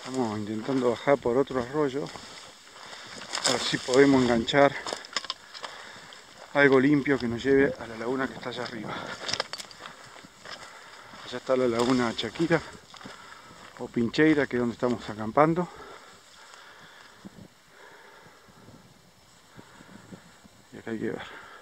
Estamos intentando bajar por otro arroyo, a ver si podemos enganchar algo limpio que nos lleve a la laguna que está allá arriba. Allá está la laguna Chaquira o Pincheira, que es donde estamos acampando. Y acá hay que ver.